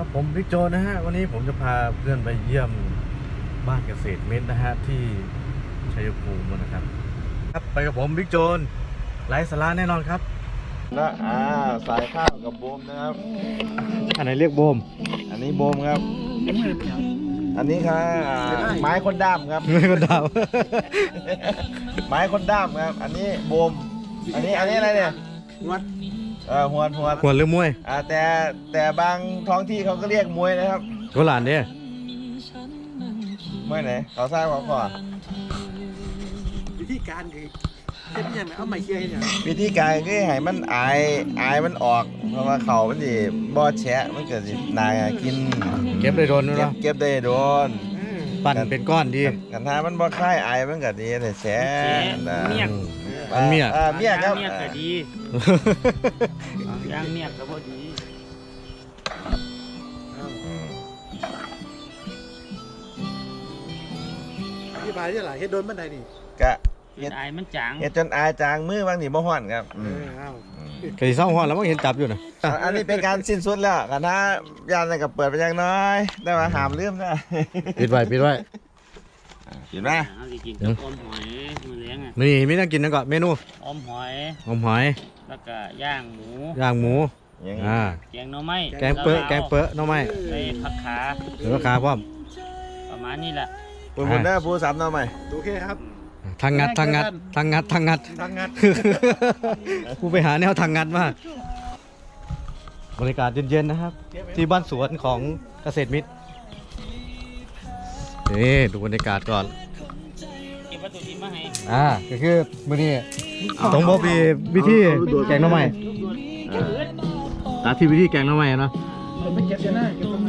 ผมบิ๊กโจนะฮะวันนี้ผมจะพาเพื่อนไปเยี่ยมบ้านเกษตรเม็ดนะฮะที่ชัยภูมินะครับไปกับผมบิ๊กโจนไร้สาระแน่นอนครับและสายข้าวกับโบมนะครับอันไหนเรียกโบมอันนี้โบมครับอันนี้ครับไม้คนด้ามครับไม้คนด้ามไม้คนด้ามครับอันนี้โบมอันนี้อะไรเนี่ยหัวหวดหวดหรือมวยแต่บางท้องที่เขาก็เรียกมวยนะครับโกหลานเนี่ยมวยไหนเขาทราบเขาก่อนวิธีการคือเช่นยังไงเอาไม้เคี่ยวอย่างวิธีการก็ให้มันอายมันออกเพราะว่าเขามันดิบ่แฉะมันเกิดสินายกินเก็บได้โดนเนาะเก็บได้โดนปั่นเป็นก้อนดีกันถ้ามันบ่คล้ายอายมันก็ดีแต่แฉะเมียมันเมียครับเมียก็ดีย่างเมียก็พอดีที่บายที่หลายเฮ็ดโดนบันไดนี่กะเฮ็ดอายมันจางเฮ็ดจนอายจางมือบางนี่บ่ฮ้อนครับก็สิเศร้าฮ้อนแล้วมันเห็นจับอยู่นะอันนี้เป็นการสิ้นสุดแล้วกันถ้ายานก็เปิดไปอย่างน้อยได้ว่าห้ามลืมนะปิดไว้เห็นไหมกินกับอมหอยมื้อเลี้ยงอ่ะนี่มีนั่งกินนั่นก็เมนูอมหอยแล้วก็ย่างหมูแกงหน่อไม้แกงเปอะหน่อไม้ใส่ผักขาหรือผักขาพร้อมประมาณนี้แหละปุ่นได้ผู้ซ้ำหน่อไม้โอเคครับทางงัดกูไปหาแนวทางงัดมาบรรยากาศเย็นๆนะครับที่บ้านสวนของเกษตรมิตรนี่ดูบรรยากาศก่อนเก็บวัตถุดิบมาให้ก็คือมื้อนี้ต้องบอกวิธีแกงหน่อไม้ที่วิธีแกงหน่อไม้เนาะไม่เก็บจะได้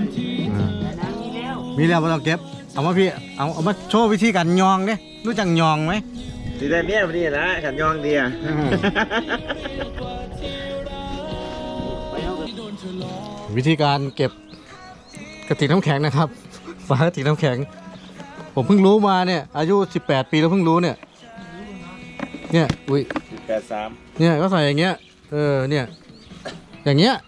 มีแล้วไม่ต้องเก็บเอามาพี่เอามาโชว์วิธีการยองเนี่ยรู้จักยองไหมดีได้เมียพอดีนะขันยองดีอ่ะวิธีการเก็บกระติกน้ำแข็งนะครับฝากระติกน้ำแข็งผมเพิ่งรู้มาเนี่ยอายุ18 ปีแล้วเพิ่งรู้เนี่ยอุ้ย 83 เนี่ยก็ใส่อย่างเงี้ยเนี่ยอย่างเงี้ย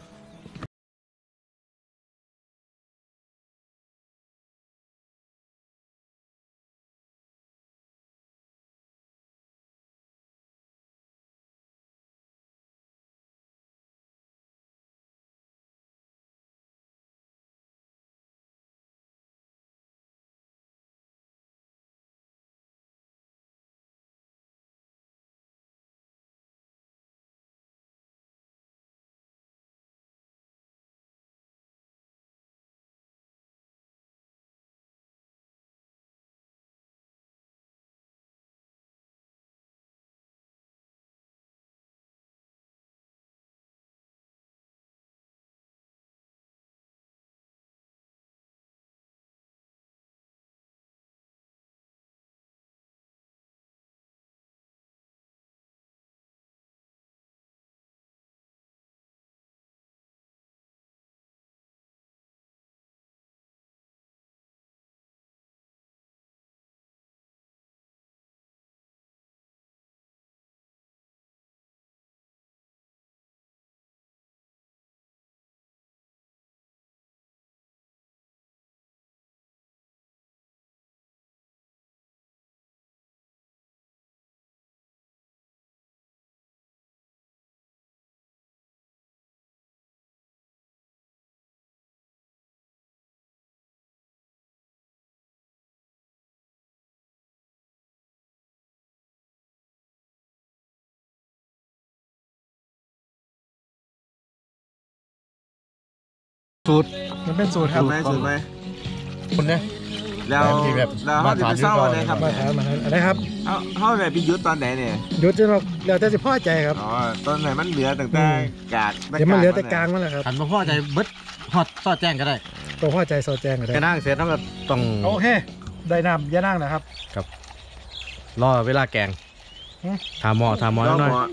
สูตรมันเป็นสูตรครับสูตรไหมคุณเนี่ยแล้วเขาจะไปเศร้าอะไรครับอะไรครับเขาไหนไปยุดตอนไหนเนี่ยยุดจนเราแต่จะพ่อใจครับตอนไหนมันเหลือตั้งแต่กาดเดี๋ยวมันเหลือแต่กลางมันแหละครับหันมาพ่อใจเบิดฮอดซอดแจ้งก็ได้ตัวพ่อใจซอดแจ้งก็ได้กระนั่งเสร็จแล้วก็ต้องโอเคได้น้ำย่านั่งนะครับครับรอเวลาแกงทาหมอหน่อย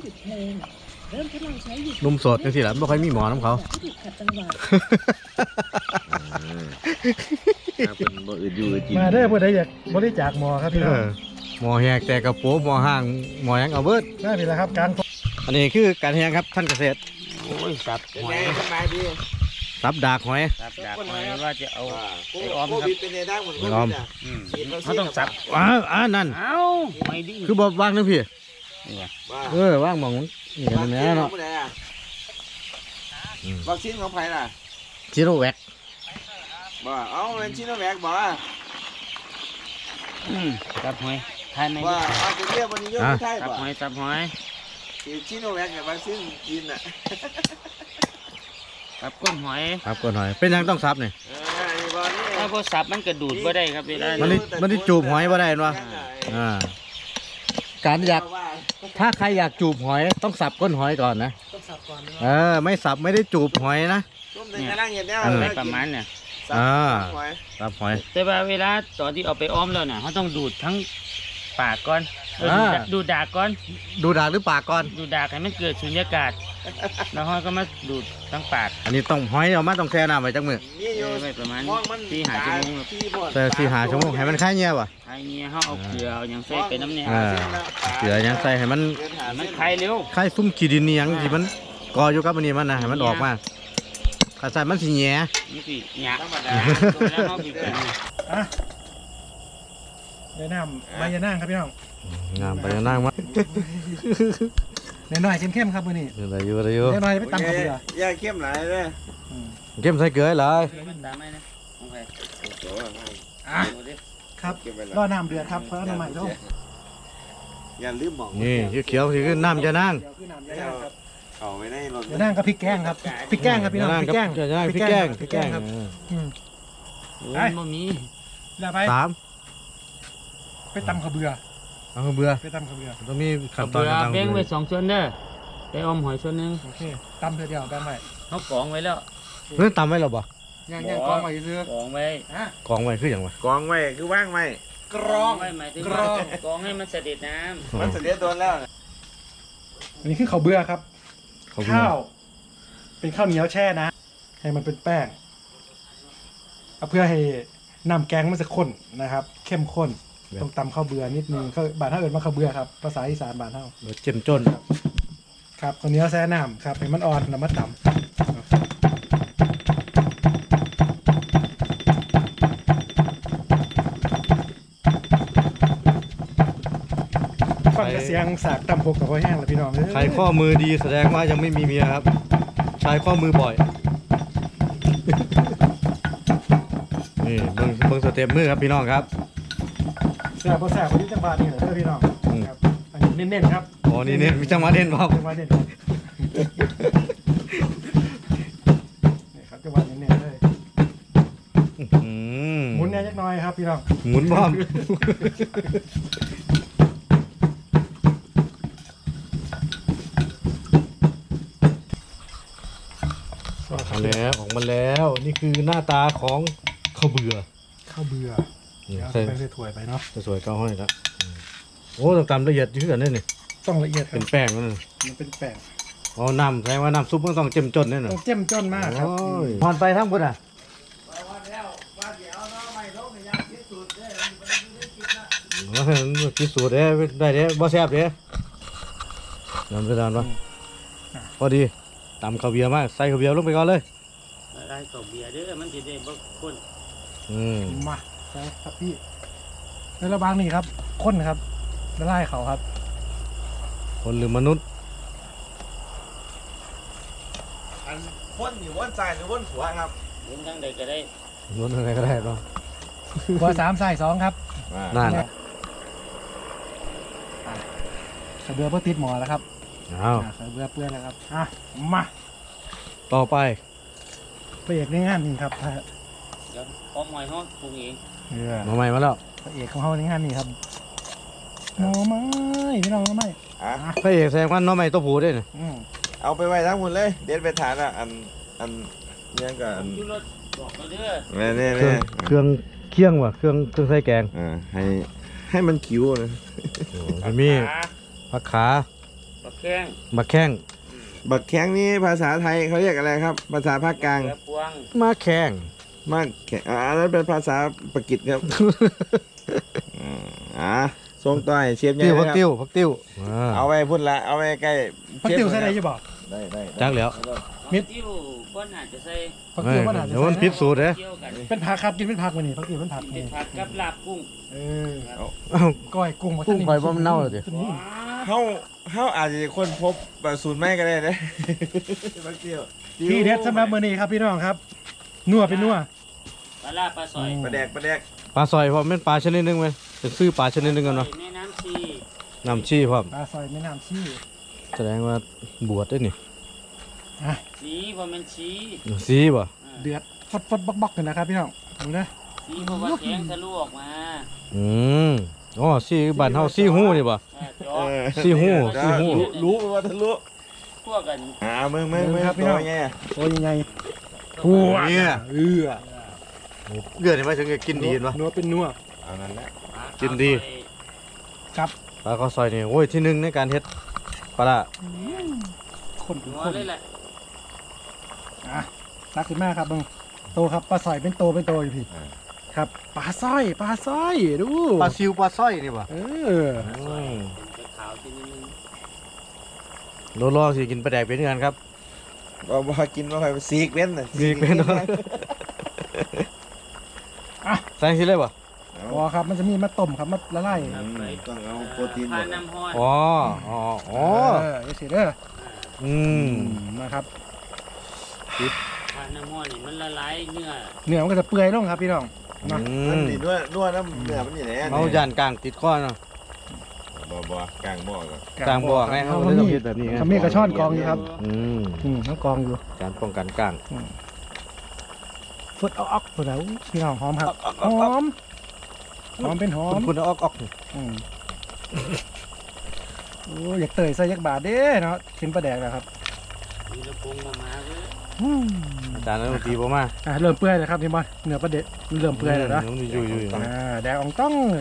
นุ่มสดจังสิล่ะไม่ค่อยมีหมอน้ำเขามาได้พอได้อยากบริจาคหมอครับพี่น้องหมอแหกแต่กระโปรงหมอห่างหมอยังเอาเบิดนี่แหละครับการอันนี้คือการแหงครับท่านเกษตรโอ้ยสับหอยสบายดีซับดากหอยสับดาบหอยว่าจะเอาโควิดเป็นในด้านหมดไปออมเขาต้องสับนั่นเอ้าไม่ดีคือบอกวางนะพี่นี่ไงว่างหมองนี่กันแน่เนาะวัคซีนของไผ่ล่ะซิโนแวคบ่เอาเป็นชิโนแวคบ่สับหอยทายไม่ว่าดีเอาไปเรียกวันนี้เยอะไม่ใช่สับบ่หอยสับหอยชิโนแวคกับวัคซีนกินอ่ะสับก้นหอยครับก่อนหอยเป็นยังต้องซับนี่นี่บ่นี่ถ้าพอสับมันกระดูดบ่ได้ครับเวลามันได้จูบหอยบ่ได้เนาะการอยากถ้าใครอยากจูบหอยต้องสับก้นหอยก่อนนะต้องสับก่อนนะไม่สับไม่ได้จูบหอยนะต้มในกระด้างเห็ดแล้วอะไรประมาณเนี่ยสับหอยแต่ว่าเวลาตอนที่เอาไปอ้อมแล้วน่ะเขาต้องดูดทั้งปากก่อนดูดดากก่อนดูดากหรือปากก่อนดูดดากให้มันเกิดสุญญากาศแล้วเขาก็มาดูดทั้งปากอันนี้ต้องหอยเอามาต้องแช่น้ำไว้จักมือนี่อยู่ไว้ประมาณมองมัน 4-5 ชั่วโมงครับแต่4-5 ชั่วโมงให้มันคลายเงียบอ่ะไอ้เนี่ยเขาเอาเกลือเอาหยังใส่ไปน้ำเนี่ยเกลือยังใส่ให้มันมันคลายเร็วคลายซุ่มขี้ดินนี่ยังที่มันก่ออยู่กับอันนี้มันนะให้มันออกมาถ้าใส่มันสิแหย่นี่สิหยาบแล้วเขาบีบกันอ่ะยายน้ำใบยานั่งครับพี่น้องงามไปนั่งมาหน่อยๆเข้มๆครับมื้อนี้อะไรอยู่อะไรอยู่หน่อยๆไปตำกับเรืออย่าเข้มหลายเลยเข้มใส่เกลือเลยตามไหมนะโอเคอ่ะครับรอน้ำเดือดครับเพราะน้ำใหม่ต้องอย่าลืมหมองนี่เขียวๆที่คือน้ำจะนั่งเดี๋ยวคือน้ำยานั่งครับเอาไว้ในรถยานั่งกับพริกแกงครับพริกแกงครับพี่น้องพริกแกงจะนั่งพริกแกงพริกแกงครับอืมโอ้ยบ่มีแล้วไป 3 ไปตำกับเบือเอาเบื่อไปตำกับเบือต้องมีขั้นตอเบื่นอต่างแบ่งไว้2 ส่วนเด้อไปอ้อมหอยส่วนหนึงโอเคตำเพื่อเดียวแบ่งไว้เขากรองไว้แล้วเรื่องตำไว้หรอบ่ย่างกองไว้ซื้อกรองไว้อ่ะกองไว้คืออย่างวะกองไว้คือว่างไว้กรองไว้หมายถึงกรองกรองให้มันเสด็จน้มันเสียโดนแล้วอันนี้คือข้าวเบื่อครับเขาเบื่อข้าว เป็นข้าวเหนียวแช่นะ ให้มันเป็นแป้งเอาเพื่อให้น้ำแกงมันจะข้นนะครับ เข้มข้นต้องตำข้าวเบื่อนิดนึงเขาบ้านเท่าเอิญว่าข้าวเบื่อครับภาษาอีสานบ้านเท่าเจ็มจนครับข้าวเหนียวแช่น้ำครับให้มันอ่อนแล้วมาตำฟังแต่เสียงสากตำพกกับพ่อแห้งแล้วพี่น้องเอ้ยใครข้อมือดีแสดงว่ายังไม่มีเมียครับใช้ข้อมือบ่อย นี่เบิ่งสเต็ปมือครับพี่น้องครับแซ่บบ่แซ่บคนที่จังหวัดนี่เหรอเด้อพี่น้องครับอันนี้เน้นๆครับอ๋อนี่เนี่ยมีจังหวะเด่นเปล่าจังหวัดเน้นครับนี่ครับจังหวัดเน้นๆเลยหมุนเนี่ยจักหน่อยครับพี่น้องหมุนพร้อมออกมาแล้วนี่คือหน้าตาของข้าวเบื่อข้าวเบื่อนี่เดี๋ยวใส่ไปใส่ถ้วยไปเนาะสวยๆเก้าห้อยครับโอ้ต้องตำละเอียดที่สุดนี่นี่ต้องละเอียดครัเป็บนแป้งนั่นมันเป็นแป้งอ๋อน้ำแสดงว่าน้ำซุปมันต้องเจ้มจนแน่นอต้นองเจ้มจ้นมากครับพอนไปทั้งพุ่นอ่ะพิสูจน์ได้เด้บ่แซ่บเด้นำไปดานปะพอดีตำข้าวเบียร์มาใส่ข้าวเบียร์ลงไปก่อนเลยำได้ต่อเบียร์เด้อมันสิได้บ่ข้นมาใส่ครับพี่ในระหว่างนี้ครับข้นครับละลายเขาครับคนหรือมนุษย์อันวนอยู่วนซ้ายหรือวนขวาครับรวมทั้งใดก็ได้มนุษย์อะไรก็ได้เนาะเบอร์3ใส่2ครับนั่นใส่เบื่อเพื่อติดหมอแล้วครับอ้าวใส่เบื่อเปื้อนแล้วครับอ่ะมาต่อไปพระเอกในงานนี่ครับเดี๋ยวอ้อมหอยเฮาปรุงเองมาใหม่มาแล้วพระเอกของเขาในงานนี่ครับหน่อไม้พี่น้องหน่อไม้พระเอกแสดงว่าน้องใหม่ตัวผูด้วยนี่เอาไปไว้ทั้งหมดเลยเด็ดไปทานอ่ะอันยังกับอันชูรสบอกเราเด้อนี่เครื่องเคี่ยงว่ะเครื่องใส่แกงให้มันคิ้วนะมันมีผักขาบักแข้งมะแข้งบักแข้งนี่ภาษาไทยเขาเรียกอะไรครับ ภาษาภาคกลางเกลือพวงมะแข้งมากแข้งอันนั้นเป็นภาษาปากีสครับทรงต่อยเชฟใหญ่ติ้วคพัรักบติ้วพักติ้วเอาไว้พุ่นละเอาไว้ใกล้พักติวใส่ไหนจะบอกได้จักแล้วติ้วก็อาจจะใส่ผักเกี๊ยวมันอาจจะเดี๋ยวมันผิดสูตรเด้เกี่ยวกันเป็นผักครับกินเป็นผักวันนี้ผักเกี๊ยวเป็นผักเป็นผักกับลาบกุ้งเออเอ้าก้อยกุ้งมากุ้งข่อยบ่มันเน่าเลยดิเฮาอาจจะคนพบแบบสูตรไม่ก็ได้นะบักเตี้ยวที่เด็ดสำหรับมื้อนี้ครับพี่น้องครับนัวเป็นนัวปลาลาบปลาซอยปลาแดกปลาซอยพร้อมเป็นปลาชนิดหนึงมั้ยเป็นซื้อปลาชนิดหนึงกันเนาะแม่น้ำชีน้ำชี้พร้อมปลาซอยแม่น้ำชี้แสดงว่าบวชได้นี่อ่ะสีบ่แม่นชีสีบ่เดือดฟดบักๆกันนะครับพี่น้องดูนะสีเพราะว่าแข็งทะลุออกมาอืมอ๋อสีบ้านเฮาสีหูนี่บ่จอซี่หู้รู้ว่าทะลุพวกกันมึงตัวไงโอ้ยยังไงโอ้เนี่ยเอื้อเกิดมาถึงจะกินดีวะนัวเป็นนัวเอานั้นแหละกินดีครับปลาข้าวซอยนี่โอ้ยที่หนึ่งในการเฮ็ดปลาละคนเป็นหัวคนเลยแหละอ่ะตักขึ้นมาครับมึงโตครับปลาซอยเป็นโตอยู่พี่ครับปลาสร้อยดูปลาซิวปลาสร้อยนี่บ่เออเป็นขาวทีนึงโลลองสิกินปลาแดกเป็นกันครับบ่กินบ่ค่อยซีกเป็นน่ะซีกเป็นเนอะ ใส่สิเลยบ่พอครับมันจะมีมาต้มครับมาละลายต้องเอาโปรตีนผ่านน้ำห้อนอ๋อเดี๋ยวสิเด้ออืมนะครับผ่านน้ำห้อนนี่มันละลายเนื้อเนื้อมันก็จะเปื่อยลงครับพี่น้องอืเนาะมันมนี่นวดน้ำเนื้อมันนี่แหละเอาย่านกลางติดคอเนาะบ่กลางบ่ก็กลางบ่อไงเขาเลยต้องเฮ็ดแบบนี้ไงทำมีกระช่อนกองอยู่ครับอืมทั้งกองอยู่การป้องกันกลางฟดเอาออกหมดแล้วพี่น้องหอมครับหอมเป็นหอมคุณเอาออกอืมโอ้อยากเตยใส่ยักบาทเด้เนาะกินปลาแดกแล้วครับมีระพงมาเลยอืมอาจารย์นั้นตีบ่มาเริ่มเปื่อยแล้วครับพี่บอลเนื้อปลาเด็ดเริ่มเปื่อยแล้วนะมันอยู่แดกอองต้องเลย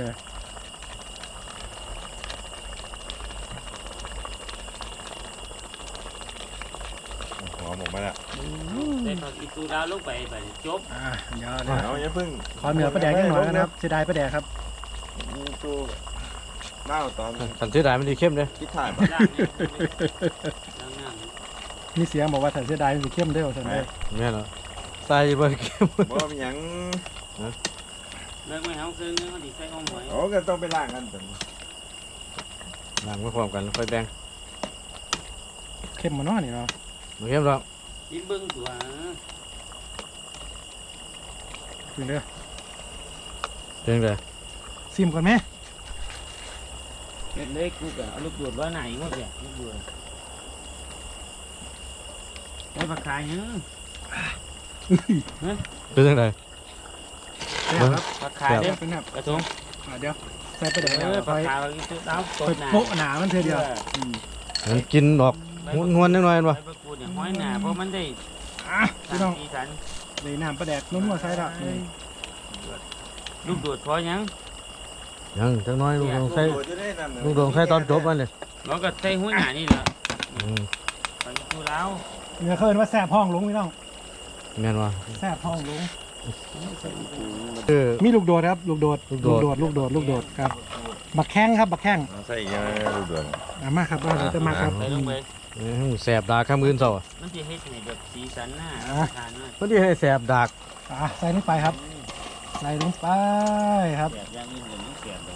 หอมออกมาแล้วได้ผักอีตูดาวลงไปแบบจบเดี๋ยวเอาอย่าพึ่งขอเนื้อปลาแดกนิดหน่อยนะครับเสียดายปลาแดกครับตัวเน่าตอนคันเสียดายมันดีเข้มเด้คิดถ่ายล่างเนี่ยล่างน้ำมีเสียงบอกว่าถ้าเสียดายมันจะเข้มได้อสันได้แม่นเหรอใส่บ่เข้มบ่มีหยังเลิกไม่เอาครึ่งนึงเขาดิใส่อ้อมหอยโอ้ก็ต้องไปล้างกันเป็นล้างไว้พร้อมกันค่อยแบ่งเข้มมาเนาะนี่เนาะบ่เข้มหรอกยิ้มเบิ้งตัวถึงเด้อเป็นไงซิมก่อนไหมเด็ดเลยกูกะเอาลูกดูดว่าไหนวะแกลูกดูดได้ผักขายยังเป็นจังได๋ใช่ครับผักขายเด้อเป็นแบบกระทงเดี๋ยวใส่ปลาแดกผัไปกขายผักอีตูดาวตไปกหนาโปะหนามันเธอเดียวมันกินออกนวลๆนิดหน่อยบ่ใบมะกรูดเนี่ยห้อยหนาเพราะมันได้พี่น้องสีสันเลยน้ำปลาแดกนุ่มๆใส่ละลูกดูดพอยังยังจังน้อยลูกดวงใส่ตัวจะได้นั่นน่ะลูกดวงใส่ตอนจบมันเลยเราก็ใส่ห้อยหนานี่แหละอืมผักอีตูดาวเนื้อเคินว่าแซ่บห้องลงพี่น้องแม่นว่าแซ่บห้องลงคือมีลูกโดดครับลูกโดดลูกโดดครับบักแข้งครับบักแข้งเอาใส่อีกแล้วดูด่วนมาครับว่าจะมาครับใส่ลงไปแสบดากข้ามอื่นเซามันจะเฮ็ดให้แบบสีสันหน้าทานมากมันสิให้แสบดากใส่ลงไปครับใส่ลงไปครับแบบอย่างนี้เดี๋ยวมันเสียบเลย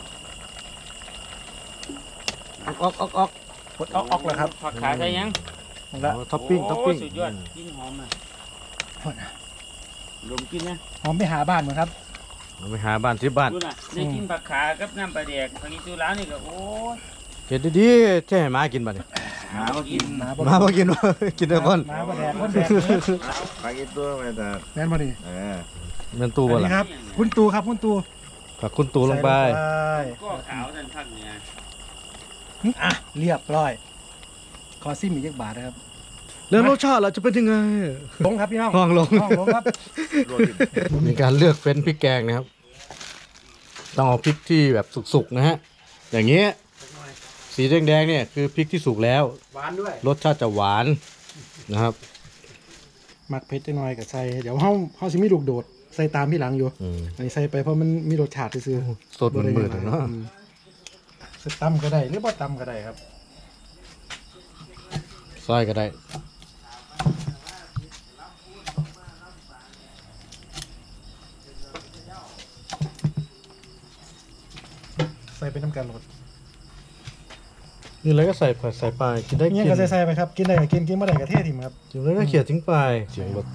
ออกกดออกเลยครับผักขาใส่ยังหมดละท็อปปิ้งโสุดยอดกินหอมอ่ะลมกินนะหอมไปหาบ้านเหมือนครับเอาไปหาบ้านที่บ้านดูน่ะได้กินผักขากับน้ำปลาแดกผักอีตูแล้วนี่ก็โอ้ยเฮ็ดดีๆแท้ให้หมากินบัดนี้หาบ่กินหมาหมาบ่กินบ่กินแต่คนหมาปลาแดกคนแดกเนื้อปลากินตัวไปแต่แม่นบ่นี่แม่นตู้บ่อันล่ะนี้ครับคุณตูครับคุณตูฝากคุณตู่ลงไปใส่ก็ขาวนั่นผักเนี่ยอ่ะเรียบร้อย ขอซิมอีกยักบาทนะครับแล้วรสชาติล่ะจะเป็นยังไงลงครับพี่น้องห้องลงห้องลงครับมีการเลือกเฟ้นพริกแกงนะครับ ต้องเอาพริกที่แบบสุกๆนะฮะ อย่างเงี้ยสีแดงๆเนี่ยคือพริกที่สุกแล้วหวานด้วยรสชาติจะหวานนะครับหมักเผ็ดจักหน่อยกับใส่เดี๋ยวเฮาสิมีลูกโดดใส่ตามพี่หลังอยู่อืมอันนี้ใส่ไปเพราะมันมีรสชาติซื่อสดเหมือนๆเนาะสตำก็ได้หรือบ่ตำก็ได้ครับซอยก็ได้เป็นน้ำกันรสนี่เลยก็ใส่ผัดใส่ปลากินได้เนี่ยกินก็ใส่ไปครับกินได้ก็กินไม่ได้ก็เททิ้งครับกินแล้วก็เขี่ยทิ้งไปเสียงรถ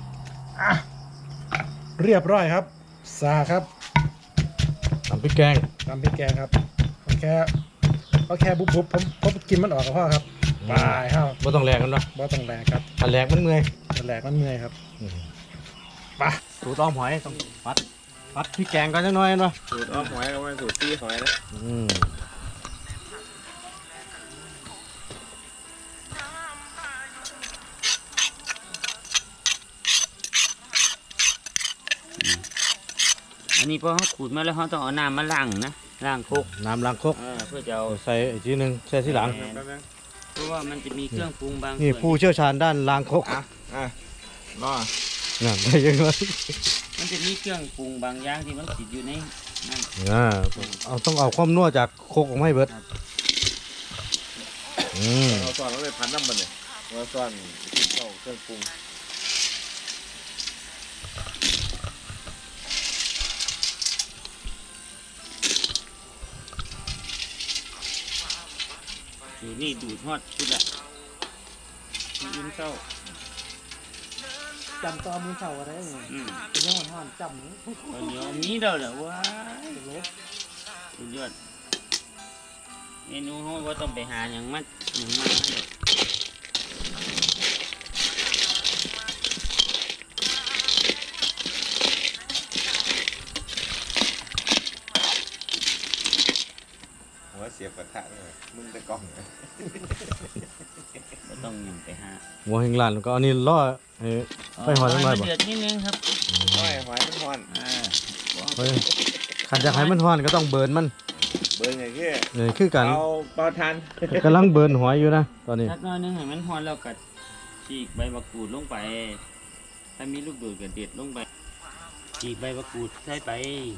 เรียบร้อยครับสาครับทำพริกแกงตำพริกแกงครับก็แค่บุบผมกินมันออกกับพ่อครับบายครับบ่ต้องแรงกันเนาะบ่ต้องแหลกครับถ้าแรงมันเมื่อยแหลกมันเมื่อยครับไปสูตรอ้อมหอยต้องปัดพริกแกงก่อนจังน้อยเนาะสูตรอ้อมหอยกับสูตรตีหอยนะอันนี้พอเขาขูดมาแล้วเขาต้องเอาน้ำมาล้างนะล้างโคกน้ำล้างครกเพื่อจะเอาใส่อีกทีหนึงใส่ที่หลังเพราะว่ามันจะมีเครื่องปรุงบางนี่ส่วนผู้เชี่ยวชาญด้านล้างครกรอนั่นได้ยังไงมันจะมีเครื่องปรุงบางอย่างที่มันติดอยู่ในนั่นเอาต้องเอาความนัวจากครกออกมาให้เบิดครับเราสอนเราเลยพันน้ำมันเลยเราสอนกินข้าวเครื่องปรุงอยู่นี่ดูดฮอดชุดละยืนเศร้าจำตอมือเสาอะไรเนี่ยอืมเป็นยังห่อนจำตอนนี้มีเราแหละว้ายสุดยอดเมนูเขาว่าต้องไปหาอย่างมันอย่างมันเลยหัวเสียบกระทะเลยมึงตะกล้องก็ต้องยังไปหาหัวแห่งร้านแล้วก็อันนี้ล่อให้ไฟหอยจังหน่อยบ่เดือดนิดนึงครับหอยมันหอนเฮ้ยขันจะให้มันฮ้อนก็ต้องเบิร์นมันเบิร์นไงคือนี่คือกันเอาเปาทันกำลังเบิร์นหอยอยู่นะตอนนี้สักหน้อยนึงให้มันฮอนแล้วก็ฉีกใบมะกรูดลงไป ถ้ามีลูกดูดก็เด็ดลงไปฉีกใบมะกรูดใส่ไป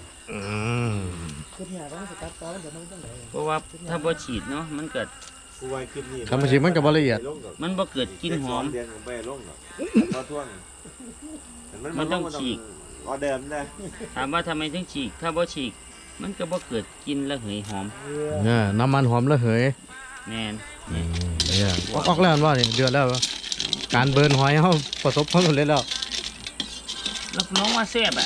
คือเนี่ยต้องสกัดตอนเดี๋ยวมันต้องไหนเพราะว่าถ้าบ่ฉีดเนาะมันเกิดกูไว้คลิปนี้คำชิมันกับบละเอียดมันบ่เกิดกลิ่นหอมเดือนของไปลงหรอกพอท่วงมันต้องฉีกออเดิมนะถามว่าทำไมถึงฉีก ถ้าบ่ฉีก มันก็บ่เกิดกลิ่นระเหยหอมเนี่ยน้ำมันหอมระเหยแม่นเนี่ยออกแล้วว่านี่เดือดแล้ววะการเบิร์นหอยเขาประสบความสำเร็จแล้วรับรองว่าแซ่บอ่ะ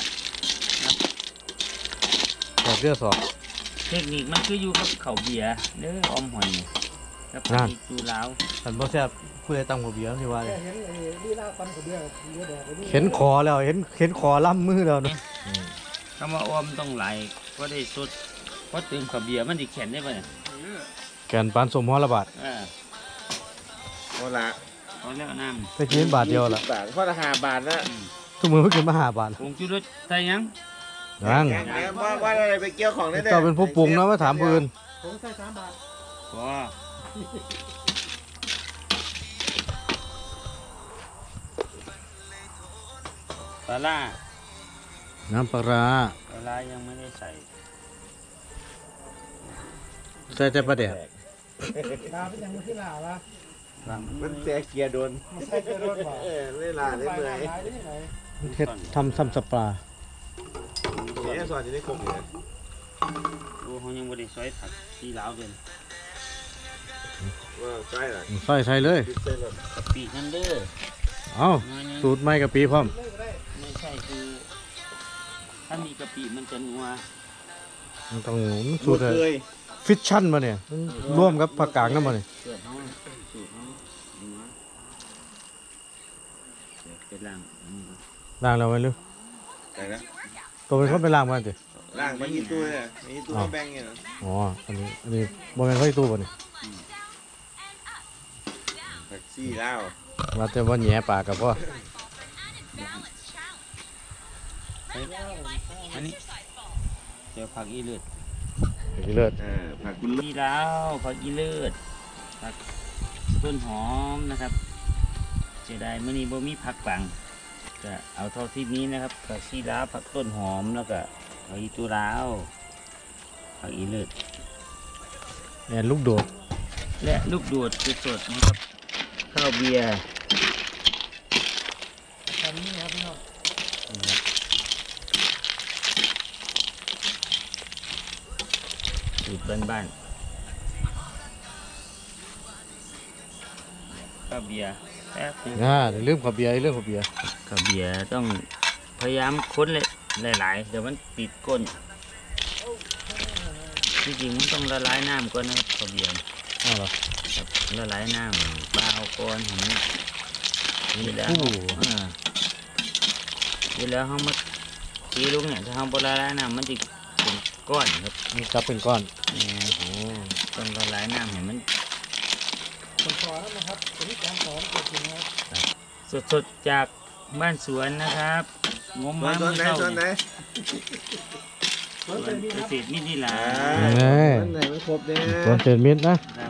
สอบเรียสอบเทคนิคมันคืออยู่กับข้าวเบียร์เด้อออมหอยนี่กับนั่ผันกจูลาวฉันบ่แซ่บคุยได้ตังหัวเบียร์ที่ว่าเห็นลีลาฟันกับเบี้ยแดกเห็นคอแล้วเห็นคอล่ำมือแล้วนะคำว่าออมต้องไหลเพราะได้สดเพราะตื่มข้าวเบียร์มันสิแข็งได้ป่ะเนี่ยแกนปานสมหัวละบาทโอ้ละเอาแล้วน้ำไปกินบาทเดียวละบาทข้อละ5 บาทนะทุกมือเพิ่งกินมา5 บาทผงชูรสใส่หยังยังแกงว่าอะไรไปเกี่ยวของได้ก็เป็นผู้ปรุงนะว่าถามปืนผมใส่3 บาทพอปลาล่าน้ำปลาร้าปลาล่ายังไม่ได้ใส่ใส่แต่ปลาแดดดาวเป็นยังมือที่ลาวะมันแต่เกียร์โดนใส่รถบ่เล่นลาเล่นเมื่อยเฮ็ดทำซ้ำสปลาเนี่ยสอนจะได้ครบอยู่โอ้เขายังไม่ได้ซอยผักที่ลาวเดินว่าใช่หรอใส่เลยใช่หรอกะปินั่นเด้อเอ้าน้อยนึงสูตรใหม่กับปีพร้อมไม่ใช่คือ ถ้ามีกะปิมันจะนัวมันต้องสูตรเคยฟิชชั่นมาเนี่ยร่วมกับผักกางน้ำมาเนี่ยเกิดเขาสูตรเขานัวเดี๋ยวไปล้างอันนี้ก่อนล้างแล้วไหมลูกไหนนะตัวเป็นคนไปล้างมันสิล่างมันมีตู้เนี่ยมีตู้แบ่งเนี่ยอ๋ออันนี้บ่แม่นไฟตู้ป่ะนี่แท็กซี่แล้วว่าแต่ว่าแหย่ปากกับพ่ออันนี้เดี๋ยวผักอีเลือดอีเลิศผักกุหลาบนี่แล้วผักอีเลือดผักต้นหอมนะครับเสียดายมื้อนี้บ่มีผักปังก็เอาเท่าที่นี้นะครับผักชีลาวผักต้นหอมแล้วก็ผักอีตูราวผักอีเลือดแอนลูกโดดและลูกโดดสดๆนะครับข้าวเบียร์ตอนนี้ครับพี่น้องสูตรบ้านๆข้าวเบียร์แป๊บนึงอย่าลืมข้าวเบียร์เรื่องข้าวเบียร์ข้าวเบียร์ต้องพยายามค้นเลยหลายๆเดี๋ยวมันติดก้นจริงๆมันต้องละลายน้ำก่อนนะครับข้าวเบียร์อ้าวเหรอครับละลายน้ำเปล่าก่อนให้มันเวลาโอ้โหเวลาเขามาตีลูกเนี่ยถ้าเขาบละลายน้ำมันจะเป็นก้อนครับมันกลับเป็นก้อนโอ้ต้องละลายน้ำให้มันผมสอนนะครับตัวนี้การสอนเกิดขึ้นนะครับสดๆจากบ้านสวนนะครับงมมาส่วนไหนเมื่อส่วนไหนสวนเกษตรมิตรนี่หลาส่วนไหนมันครบเนี่ยส่วนเศษเม็ดนะครับ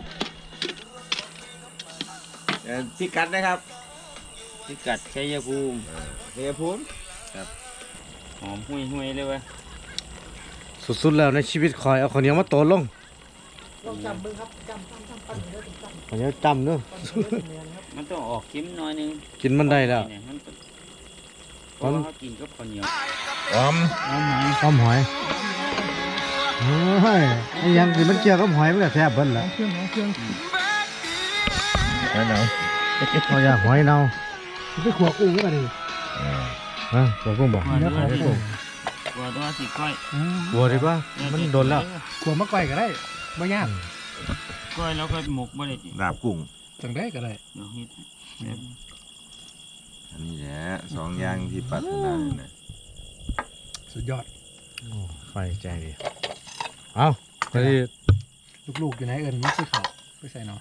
ที่กัดนะครับพิกัดชัยภูมิเฮียภูมิหอมห่วยๆเลยวะสุดๆแล้วในชีวิตคอยเอาข้าวเหนียวมาโตนลงลองจำมึงครับจำปั้นเลยจำข้าวเหนียวจำเนอะมันต้องออกเค็มหน่อยนึงกินมันได้แล้วเนี่ยมันเพราะว่าเขากินกับข้าวเหนียวอ๋อมต้มหอยโอ้ยไอ้ยังคือมันเกี่ยวกับหอยมันก็แซ่บเบิ้ลละเครื่องเครื่องไหนเราอยากหอยเน่าไปขัวกุ้งก็ได้ฮะตัวกุ้งบอกเนื้อของกุ้งตัวตัวสิก้อยบัวดีกว่ามันโดนแล้วขัวมะก่อยก็ได้ไม่ยากก้อยแล้วก็หมกบ่ได้จิดาบกุ้งจังได้ก็ได้เดี๋ยวเฮ็ดแบบอันนี้แหละสองอย่างที่ปรารถนาเนี่ยนะสุดยอดไฟใจดีเอาไปดิลูกๆอยู่ไหนเอิญมักซื้อข้าวไปใส่เนาะ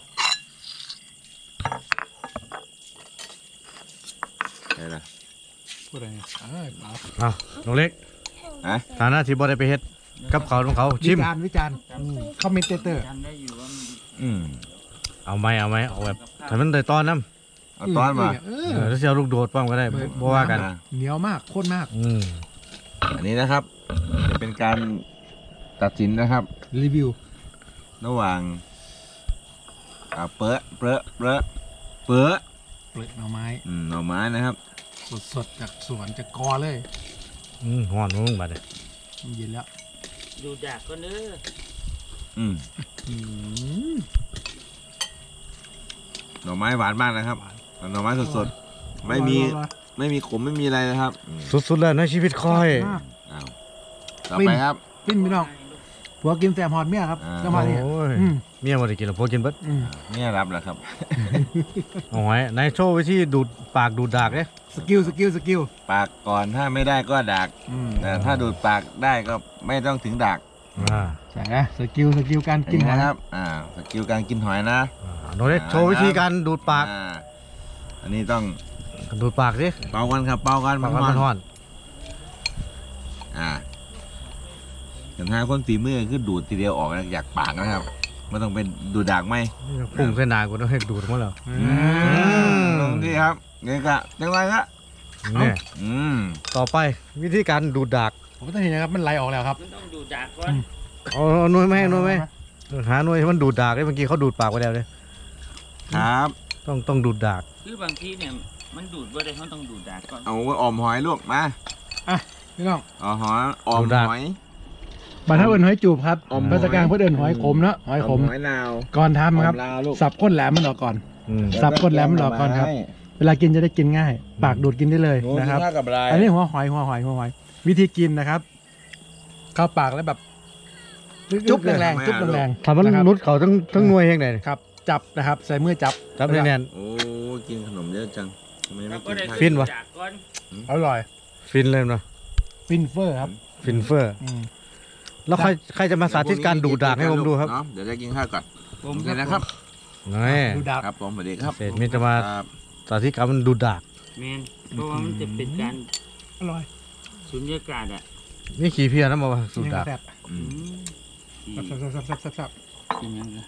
ใช่ละพูดอะไรเนี่ยเอ้ยเปล่าเอาน้องเล็กฮะฐานะที่บ่ได้ไปเฮ็ดกับเขาวของเขาชิมวิจารณ์คอมเมนเตอร์จำได้อยู่ว่ามันเอาไหมเอาแบบถ้ามันได้ตอนน้ำเอาตอนมาแล้วเสียวลูกโดดป้อมก็ได้บ่ว่ากันเหนียวมากข้นมากอันนี้นะครับ จะเป็นการตัดสินนะครับรีวิวระหว่างเปลือกเปลือกเปลือกเปลือกเปลือกหน่อไม้หน่อไม้นะครับสดๆจากสวนจากกอเลยห่อนมึงบัดเนี่ยมันเย็นแล้วดูดากก็เนื้ออืมอืมหน่อไม้หวานมากนะครับหน่อไม้สดๆไม่มีขมไม่มีอะไรนะครับอืมสุดๆแล้วในชีวิตคอยมากอ้าวต่อไปครับปิ้นพี่น้องผัวกินแซมฮอดเมียครับอ่าจะมาเนี่ยโอ้ยอืมเมียบ่ได้กินหรอกพวกกินเบิดอืมเนี่ยรับแล้วครับเอาหอยในโชว์วิธีดูดปากดูดดากเด้สกิลปากก่อนถ้าไม่ได้ก็ดักอืมแต่ถ้าดูดปากได้ก็ไม่ต้องถึงดักใช่นะสกิลการอันกินนี้หอยนะครับสกิลการกินหอยนะน้องเล็กโชว์วิธีการดูดปากอันนี้ต้องดูดปากสิเป่ากันครับเป่ากันปากมัมันนห่อนแต่ถ้าคนฝีมือคือดูดทีเดียวออกอยากปากนะครับไม่ต้องเป็นดูดดักไหมพุ่งเส้นหนากูต้องให้ดูดหมดแล้วลงที่ครับนี่ก็จังไรครับนี่ ต่อไปวิธีการดูดดากผมต้องเห็นนะครับมันไหลออกแล้วครับมันต้องดูดากก่อนเอาหน่วยไหมหน่วยไหมหาหน่วยให้มันดูดดากได้เมื่อกี้เขาดูดปากไปแล้วเลยครับต้องดูดดากคือบางทีเนี่ยมันดูดบ่ได้เขาต้องดูดดากก่อนเอาไว้ออมหอยลูกมาพี่น้องเอาหอยออมหอยบัตรถ้าเอิญหอยจูบครับอมหอยภาษากลางเพื่อเอิญหอยขมเนาะหอยขมหอยนาวก่อนทำครับออมลาวลูกสับก้นแหลมมันออกก่อนอืมสับก้นแหลมมันออกก่อนครับ เวลากินจะได้กินง่าย ปากดูดกินได้เลยโน้ตนะครับท่ากับลายอันนี้หัวหอยวิธีกินนะครับ เข้าปากแล้วแบบ จุ๊บแรงๆจุ๊บแรงถ้ามันนะครับนุดเขาทั้งหน่วยเองเลยครับ จับนะครับ ใส่มือจับจับแน่นโอ้กินขนมเยอะจังทำไมไม่เรากิก็นได้ข้าวฟินวะดูดากก่อนอร่อยๆฟินเลยเนาะฟินเฟอร์ครับฟินเฟอร์อืมแล้วใครจะมาสาธิตการดูดดากให้ผมดูครับเนาะเดี๋ยวจะกินข้าวก่อนผมโอเคนะครับนี่ดูดาบครับผมสวัสดีครับเศษมิตรจะมาครับสาธิตการมันดูดดากแมนเพราะว่ามันจะเป็นการอร่อยสุญญากาศอ่ะนี่ขี้เพี้ยนะมาว่าดูดดากแซ่บอืมที่แซ่บกินยังไง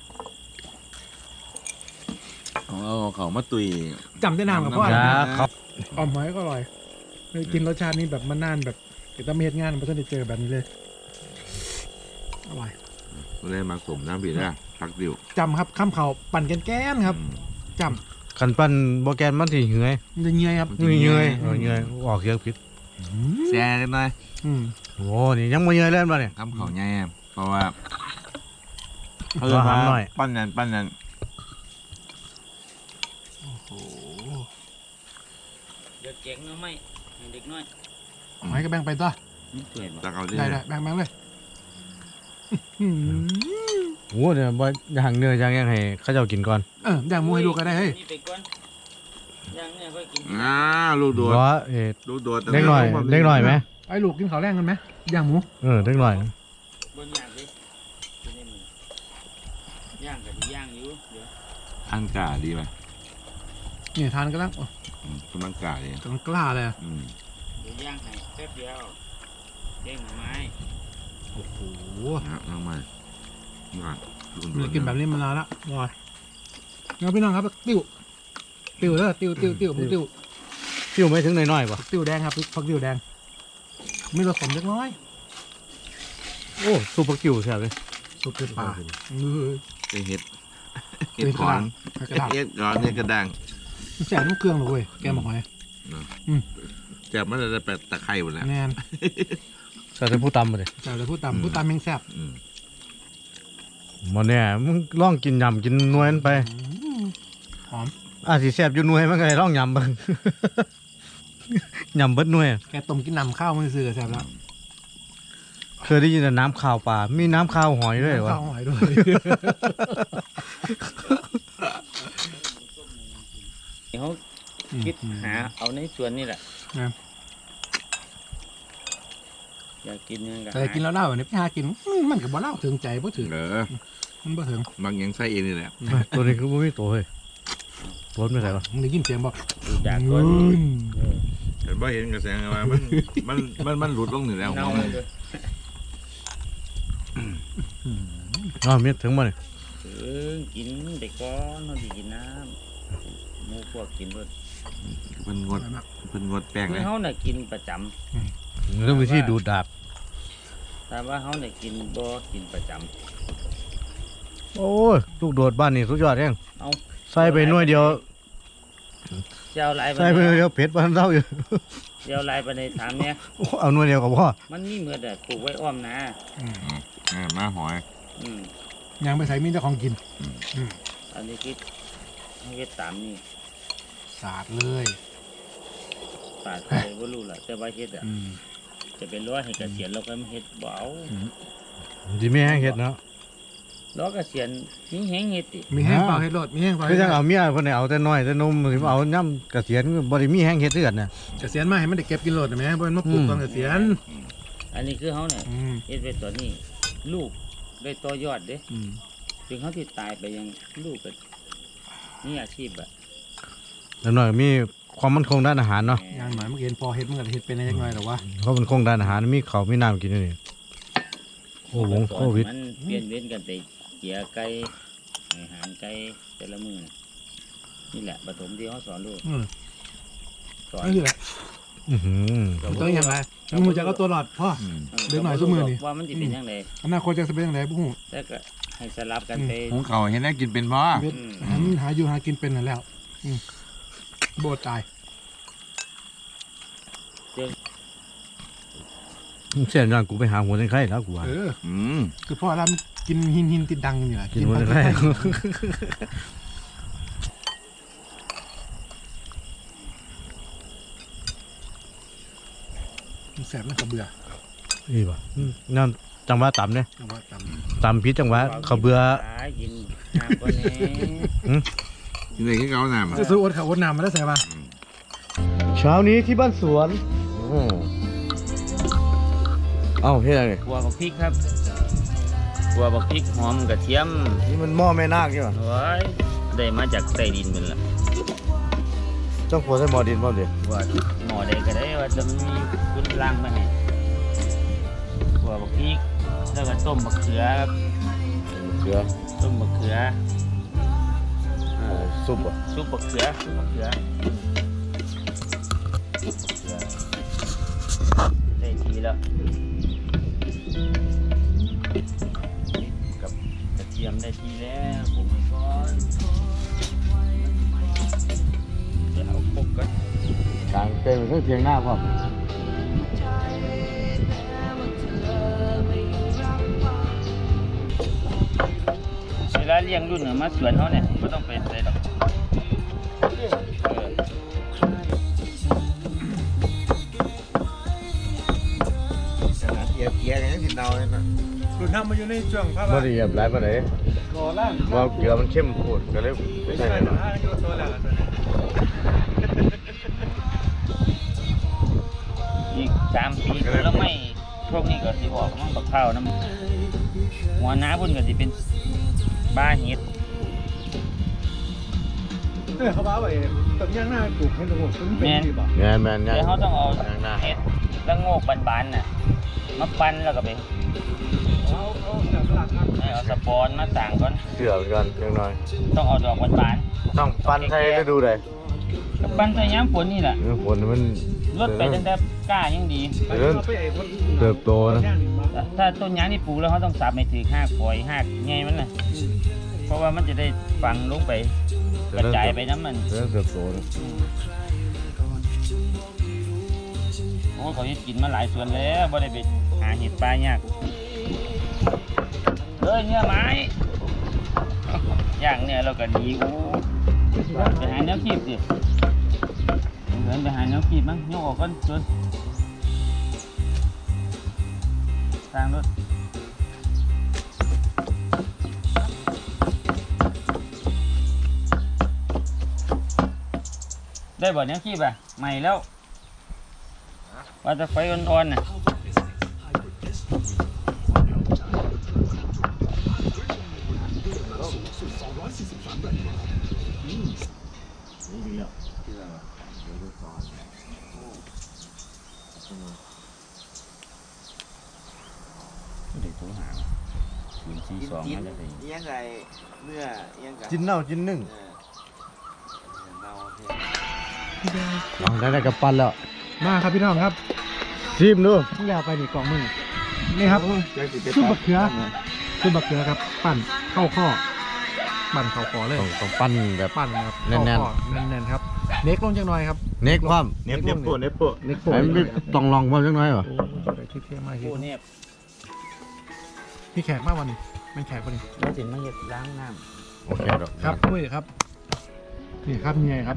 เอาเขามาตุยจำได้นานกับพ่อคนะรับเขาออมหอยก็อร่อยเลยกินรสชาตินี้แบบมันนานแบบเดี๋ยวต้องมีเหตุงานมันต้องได้เจอแบบนี้เลยอร่อยก็เลยมาสมน้ำผิดนะพักดิวจำครับข้ามเขาปั่นแก้นๆครับจขันปั้นโบแกนมันที่เหนื่อยำมันจะเงยครับเหนื่อยออกเยอะพิษแซ่กันหน่อยอืมโอ้นี่ยังไม่เหนื่อยเล่นมาเนี่ยทำเขาแง่เพราะว่าเขาจะหามาหน่อยปั้นนั่นเดี๋ยวแกงเนาะไม่ให้เด็กน้อยหอยก็แบ่งไปตัวนี่สวยบ่ตักเอาดิได้แบ่งเลยโอ้เนี่ยบ่ย่างเนื้อย่างยังให้เขาเจ้ากินก่อนย่างหมูให้ลูกก็ได้เฮ้ยนี่ไปก่อนย่างเนี่ยค่อยกินลูกโดดเพราะลูกโดดเล็กหน่อยไหมไอ้ลูกกินข้าวแรงกันไหมย่างหมูเล็กหน่อยบนย่างสิเป็นยังไงย่างกับย่างอยู่เดี๋ยวอันกาดีป่ะนี่ทานกันแล้วกำลังกาดีกำลังกล้าเลยเดี๋ยวย่างให้แป๊บเดียวเด้งหน่อไม้โอ้โหน้องมาก่อนมันกินแบบนี้มานานละบอยงั้นพี่น้องครับติ้วเด้อติ้วฟิวไม่ถึงน้อยๆป่ะติ้วแดงครับผักติ้วแดงมีรสขมเล็กน้อยโอ้สูบปักกิ่วแซ่บเลยสุดเป็นป่าเห็ดเป็นกระก่อดาน งกระดาษเห็ดก่อนเนี่ยกระดังแซ่บน้ำเครื่องเลยเว้ยแกมาหอยจับมันจะแปดตะไคร้หมดแล้วแน่นใส่แต่ผู้ตำมาเลยแต่พูดตามแม่งแซ่บมันเนี่ยมึงลองกินยำกินนวลไปหอมสิแซ่บอยู่นวลมันก็เลยลองยำเบิ่ง ยำเบิดนวลแกต้มกินน้ำข้าวมันซื้อแซ่บแล้วเคยได้ยินแต่น้ำข้าวปลามีน้ำข้าวหอยด้วยวะข้าวหอยด้วยเขาคิดหาเอาในสวนนี่แหละอยากกินยังไงแต่กินแล้วเล่าเนี่ยพี่หากินมันกับบ่เล่าถึงใจบ่ถึงมันบ่ถึงบางอย่างใส่เองนี่แหละตัวนี้คือบ่มีตัวเฮ้ยรถไม่ใส่ปะมึงได้ยินเสียงบ่อยากก่อนเห็นว่าเห็นกระแสงมามันหลุดลงหนึ่งแล้วเน่าเลยเม็ดถึงมาเนี่ยกินเด็กก้อนเขาดีกินน้ำหมูพวกกินเบิดเป็นงดแป้งคือเลยเขาน่ะกินประจเรื่องวิธีดูดดาบำแต่ว่าเขาน่ะกินบ่กินประจโอ้ยลูกโดดบ้านนี่สุดยอดแฮงำเอาใส่ไปหน่วยเดียวเจ้าลายไปใส่ไปหน่วยเดียวเผ็ดบ้านเท่าอยู่เจ้าลายไปในถามเนี่ยโอ้เอาหน่วยเดียวก็พอมันมีเมื่อแต่ปลูกไว้อ้อมนะมาหอยอืมยังไปใส่มีแต่ของกินอันนี้คิดเขาเฮ็ดตามนี่สาดเลยปาดไปบ่รู้ล่ะแต่ว่าเฮ็ดอ่ะจะเป็นร้อยให้เกษียณเราก็ไม่เฮ็ดบ่เอาสิมีแห้งเฮ็ดเนาะล้อเกษียณมีแฮงเฮ็ดติมีแห้งเปล่าเฮ็ดรถมีแห้งเปล่าคือจังเอาเมียเพิ่นให้เอาแต่น้อยแต่นมสิมาเอาย่ำเกษียณบ่ได้มีแห้งเฮ็ดคือกันน่ะเกษียณมาให้มันได้เก็บกินรถได้ไหมบ่มันมาปลูกตอนเกษียณอันนี้คือเขาเนี่ยเฮ็ดไว้ตอนนี้ ลูกได้ต่อยอดเด้ถึงเขาที่ตายไปยังลูกก็นี่อาชีพอะแล้วน้อยมีความมั่นคงด้านอาหารเนาะอย่างหน่อยมันเห็นพอเฮ็ดมันก็เฮ็ดเป็นได้จักหน่อยแต่ว่าเขามั่นคงด้านอาหารมีข้าวมีน้ำกินอยู่นี่โอ้วงโควิดมันเปลี่ยนเว้นกันไปเกี่ยไก่อาหารไก่แต่ละมื้อนี่แหละปฐมที่เขาสอนลูกสอนนั่นคือแหละอื้อหือต้องอย่างไรมึงจะเอาตัวหลอดพ่อ เด็กหน่อยซุมื้อนี่ว่ามันจะเป็นยังไงอนาคตจะเป็นจังไดบ่ฮู้แต่ก็ให้สลับกันไปของเขาเห็นได้กินเป็นพ่อเบ็ดหาอยู่หากินเป็นนั่นแล้วโบตายเสียนอนกูไปหาหัวเส้นไข่แล้วกูว่าคือพ่อเรากินหินติดดังอยู่นี่แหละกินหัวเส้นไข่แสบนะกระเบื่อนี่ป่ะนั่นจังหวะต่ำเนี่ยเอาว่าตต่ำพิษจังหวะเขาเบื่อกินน้ำก่อนแน่กินอะไรก็เอาหนามำซื้ออดข้าวอดน้ำมาแล้วใส่ป่ะเช้านี้ที่บ้านสวนเอ้าเฮ็ดอะไรกัวบักพริกครับกัวบักพริกหอมกระเทียมนี่มันหม้อแม่นาคใช่ป่ะโอ้ยได้มาจากใต้ดินเป็นละจ้องโพใส่หม้อดินหม้อเดียวว่าหมอใดก็ได้ว่าจะมีคุณล่างมาให้กัวบักพริกแล้วก็ต้มบักเขือครับเสือต้มบักเขือซุปอ่ะซุปบักเขือซุปบักเขือได้ทีแล้วกับกระเทียมได้ทีแล้วผมก่อนเดี๋ยวเอาครบกันกลางเต็มเครื่องเพียงหน้าพ่อาเลี้ยงรุ่นเนี่ยมาสวนเขาเนี่ยก็ต้องเป็นเลยหรอกเกียร์กันยังติดเนาเลยนะรุ่นทำมาอยู่ในช่วงภาพบ่ได้เหยียบหลายปานใดรอล่างว่าเกลือมันเข้มโคตรก็เลยไม่ใช่หน่อยตัวแล้วอีก3 ปีแล้วไม่พวกนี้ก็สิออกมันบักข้าวน้ำหัวหน้าพุ่นก็สิเป็นบ้าเห็ดเขาบ้าไปต้นย่างหน้าปลูกให้ตรงหัวต้นเป็นดีป่ะแม่นแม่นเดี๋ยวเขาต้องเอาย่างหน้าเห็ดละโงกบานๆน่ะมาปั้นแล้วก็ไปเอาจากตลาดนัดเอาสปอนมาสั่งก่อนเสือก่อนจังหน่อยต้องเอาดอกบานต้องปั้นใช้ฤดูใดๆกับปั้นใส่ย้ำฝนนี่แหละฝนมันลดไปตั้งแต่ก้ายังดีเติบโตนะถ้าต้นยางที่ปลูกแล้วเขาต้องสับให้ถือ5 ฝอย5ไงมันน่ะเพราะว่ามันจะได้ฝังลงไปกระจายไปน้ำมันเติบโตนะโอ้ยเขาจะกินมาหลายส่วนแล้วบ่ได้ไปหาเห็ดปลายากเฮ้ยเนี่ยไม้ย่างเนี่ยเราก็ดีโอ้ไปหาแนวคีบสิเหมือนไปหาแนวคีบมั้งยกออกก่อนจนทางรถได้บ่แนวคีบอ่ะใหม่แล้วว่าจะไฟอ่อนๆน่ะเด็กโทรหาคืนที่2น่าจะถึงยังไงเนื้อยังไงจิ้นเน่าจิ้นนึ่งเน่าได้กับปั้นแล้วมาครับพี่น้องครับชิมดูที่ยาวไปนี่กล่องมือนี่ครับซุปบักเขือครับปั่นเข้าข้อปั่นเข้าคอเลยต้องปั้นแบบปั่นครับแน่นๆเข้าข้อแน่นๆครับเน็กลงจังหน่อยครับเน็กความเน็บโปะเน็กโปไอ้มันต้องลองความจังหน่อยป่ะโอ้ยได้ที่เที่ยมากโอ้เนี่ยพี่แขกมากวันนี้ไม่แขกวันนี้เราถึงมาเห็ดล้างน้โอเคดอกครับคุยครับนี่ครับนี่ไงครับ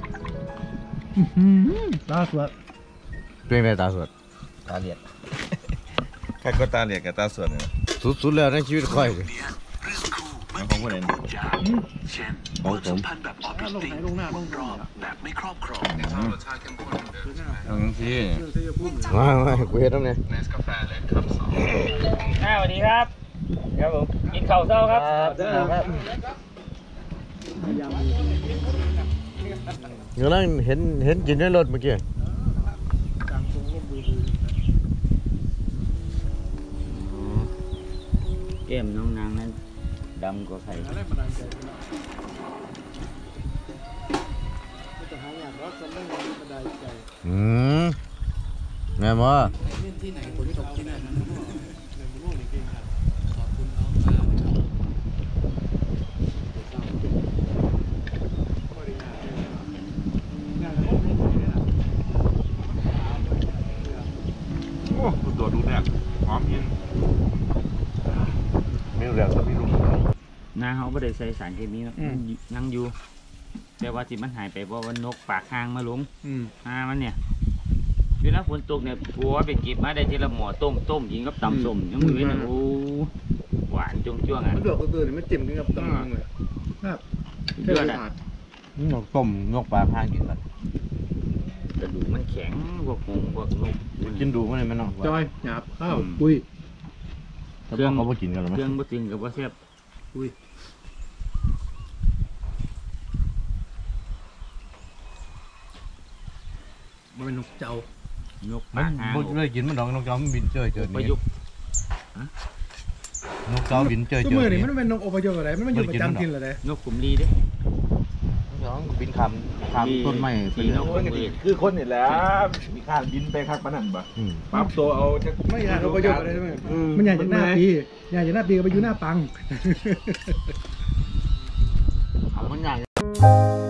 ล่าสุดเปลี่ยนได้ตาสวดตาเหลียดใครก็ตาเหลียดกับตาสวนเนี่ยสุดๆแล้วในชีวิตค่อยของคนไหนของผมลงไหนลงหน้าลงรอบของที่มากูเฮ็ดน้ำเนี่ยำสวัสดีครับครับผมกินข้าวเช้าครับกำลังเห็นกินในรถเมื่อกี้แก้มน้องนางนั้นดำกว่าใครแม่บ่โอ้ตัวดูเนี่ยหอมเย็นมีเรื่องกับพี่ลุงนาเขาไม่ได้ใส่สารเคมียังอยู่ แต่ว่าที่มันหายไปเพราะว่านกปากหางมาลงมันเนี่ยเวลาฝนตกเนี่ยกลัวไปเก็บมาได้ทีละหม้อต้มกินกับตำส้มยังมือเนี่ยโอ้หวานจ้วงอ่ะมันดอกตื่นมันจิ้มกินกับตำลึงเลยครับเดือดอ่ะนกต้มนกปลาข้างกินกันกระดูกมันแข็งพวกหงพวกนกกินดูมันเลยไหมน้องจอยหยาบข้าวปุ้ยเครื่องเขาบ่กินกันหรอไหมเครื่องบ่จริงกับบ่แซ่บมันเป็นนกเจ้านกมัปาน กหางบ่ได้กินมันดอกนกเจ้ามันบินเจอประยุกต์นกเจ้าบินเจอก็มือนี่มันเป็นนกอพยพอะไรมันอยู่ประจำถิ่นอะไรนกขุมลีเด้น้องบินคำต้นไม้ไปที่เลยนกขุมลีคือคนนี่แหละมีข้างบินไปคักปะนั่นปะปั๊บตัวเอาจะไม่อยากอพยพอะไรมันอยากจะหน้าปีอยากจะหน้าปีก็ไปอยู่หน้าปังมันใหญ่